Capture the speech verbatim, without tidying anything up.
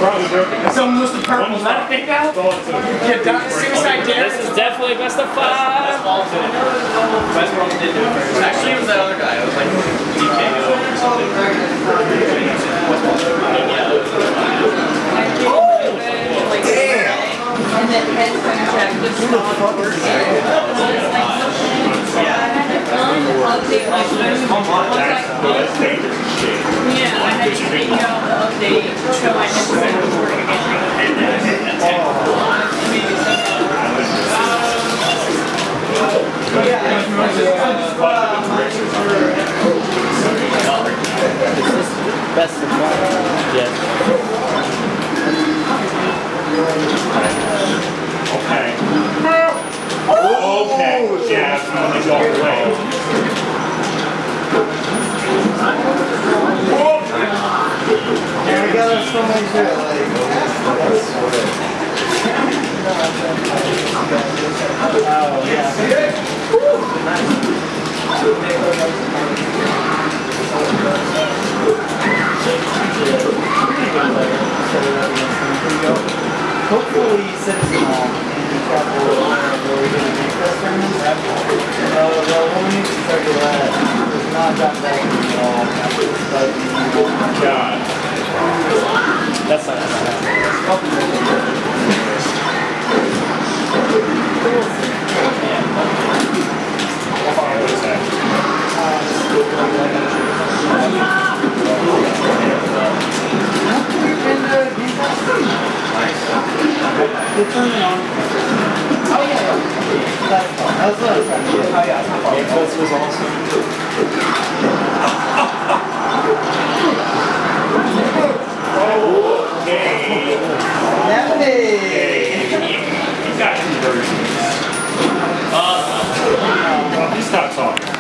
Someone was the purple, not a big out. Get down suicide dare. This is definitely best of five. Actually, it was that other guy. It was like D K O or something. And then head contract just stopped working. Update my yeah, I had to take out the update, show my necessary work again. Best of five. Yes. Okay. Okay. Yeah, that's when they go away. Yeah, we got so much shit, like, oh, yeah. Hopefully, Citizen Hall and Chapel where we're going to make this tournament. Uh, well, when we start to that, it's not that bad at all. But, God. That's not bad. Oh yeah, that's fun. That's what I was trying to do. Oh yeah, that's fun. This was awesome. Okay. Yay! He's got two versions. Uh, well, he's not talking.